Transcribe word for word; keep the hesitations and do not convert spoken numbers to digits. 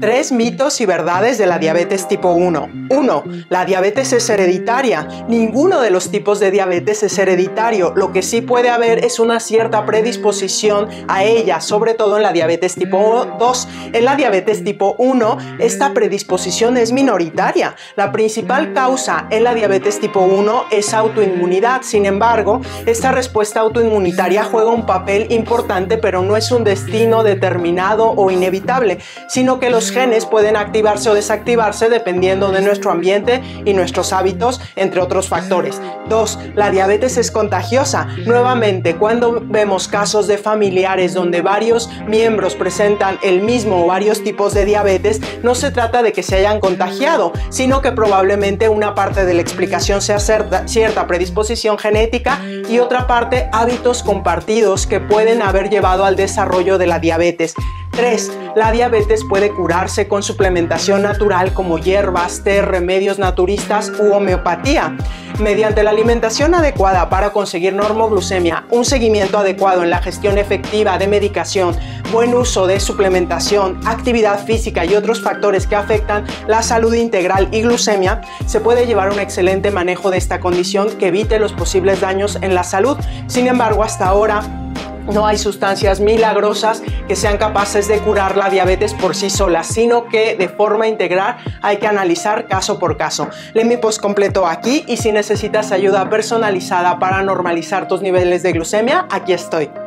Tres mitos y verdades de la diabetes tipo uno. uno. La diabetes es hereditaria. Ninguno de los tipos de diabetes es hereditario. Lo que sí puede haber es una cierta predisposición a ella, sobre todo en la diabetes tipo dos. En la diabetes tipo uno, esta predisposición es minoritaria. La principal causa en la diabetes tipo uno es autoinmunidad. Sin embargo, esta respuesta autoinmunitaria juega un papel importante, pero no es un destino determinado o inevitable, sino que los genes pueden activarse o desactivarse dependiendo de nuestro ambiente y nuestros hábitos, entre otros factores. dos. La diabetes es contagiosa. Nuevamente, cuando vemos casos de familiares donde varios miembros presentan el mismo o varios tipos de diabetes, no se trata de que se hayan contagiado, sino que probablemente una parte de la explicación sea cierta predisposición genética y otra parte hábitos compartidos que pueden haber llevado al desarrollo de la diabetes. tres. La diabetes puede curarse con suplementación natural como hierbas, té, remedios naturistas u homeopatía. Mediante la alimentación adecuada para conseguir normoglucemia, un seguimiento adecuado en la gestión efectiva de medicación, buen uso de suplementación, actividad física y otros factores que afectan la salud integral y glucemia, se puede llevar un excelente manejo de esta condición que evite los posibles daños en la salud. Sin embargo, hasta ahora, no hay sustancias milagrosas que sean capaces de curar la diabetes por sí solas, sino que de forma integral hay que analizar caso por caso. Lee mi post completo aquí y si necesitas ayuda personalizada para normalizar tus niveles de glucemia, aquí estoy.